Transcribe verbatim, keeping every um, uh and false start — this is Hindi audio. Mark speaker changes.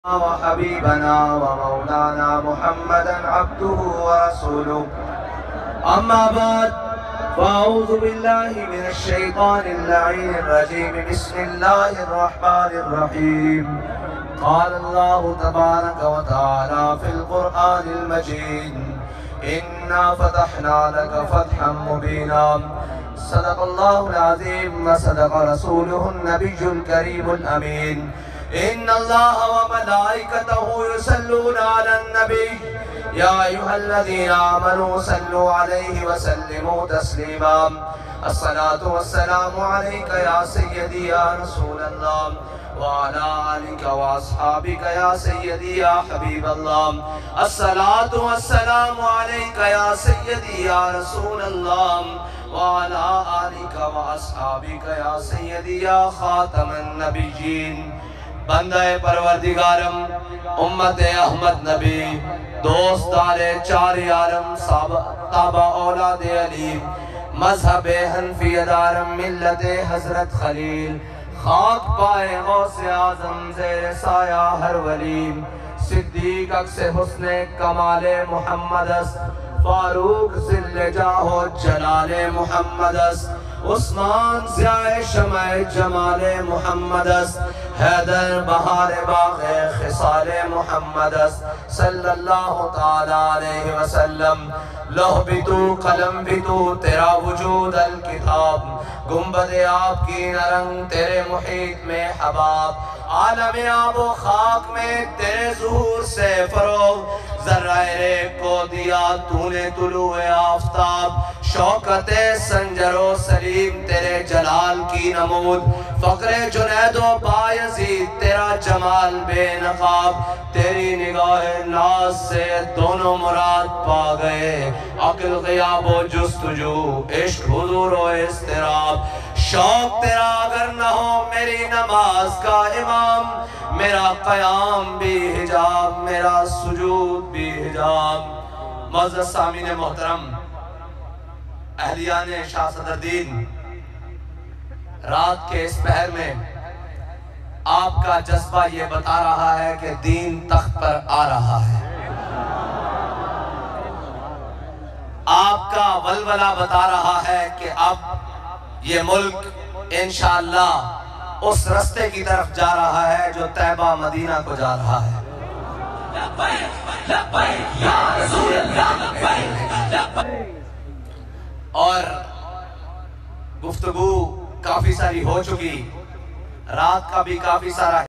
Speaker 1: व हबीबना व मौलाना मुहम्मदन अब्दुहु व रसूलुहु। अम्मा बाद फ़अऊज़ु बिल्लाहि मिनश शैतानिर लईनिर रजीम। बिस्मिल्लाहिर रहमानिर रहीम। क़ाल अल्लाहु तबारक व तआला फ़िल क़ुरआनिल मजीद इन्ना फ़तहना लक फ़तहन मुबीना। सदक़ल्लाहुल अज़ीम व सदक़ रसूलुहुन नबियुल करीमुल अमीन। इन्नल्लाह व मलाइकतहु युसल्लूना अलन नबी या अय्युहल्लज़ीना आमनू सल्लु अलैहि व सल्लिमू तस्लीमा। अस्सलातु वस्सलामु अलैका या सय्यदी या रसूलल्लाह व अला आलिका व अस्हाबिका या सय्यदी या हबीबल्लाह। अस्सलातु वस्सलामु अलैका या सय्यदी या रसूलल्लाह व अला आलिका व अस्हाबिका या सय्यदी या खातमन नबिय्यीन। बंदे परवरदिगारम उम्मत अहमद नबी दोस्तारे चार यारम ताबा औलाद अली मजहब हनफियदारम मिल्लत हजरत खलील खाक पाए गौसे आजम ज़ेर साया हर वली सिद्दीक अक्से हुस्ने कमाले मुहम्मदस फारूक ज़िल्ले जाहो जलाले मुहम्मदस उस्मान ज़ियाए शमाए जमाले मुहम्मदस हैदर बहारे बाग़े खिसाले मुहम्मदस सल्लल्लाहु ताला अलैहि वसल्लम। लौह भी तू कलम भी तू तेरा वजूद अल किताब गुंबद आपकी नरंग तेरे मुहीत में हबाब आलम आबो खाक में तेरे ज़ुहूर से फरोग ज़र्राए को दिया तूने तुलुए आफ़ताब शौकते संजरो सलीम तेरे जलाल की नमूद फ़क्रे जुनैदो बायज़ीद तेरा जमाल बेनकाब तेरी निगाह नाज से दोनों मुराद पा गए अक़ल ग़ियाबो जुस्तजू इश्क हुज़ूर व इज़्तिराब। शौक तेरा अगर न हो मेरी नमाज का इमाम मेरा क़याम भी हिजाब मेरा सुजूद भी हिजाब। मुअज़्ज़ज़ सामीन मोहतरम अहलियाने शाह सदरुद्दीन रात के इस पहर में आपका जज्बा ये बता रहा है कि दीन तख्त पर आ रहा है। आपका वलवला बता रहा है कि अब ये मुल्क इंशाअल्लाह उस रास्ते की तरफ जा रहा है जो तैबा मदीना को जा रहा है। और गुफ्तगू काफी सारी हो चुकी, रात का भी काफी सारा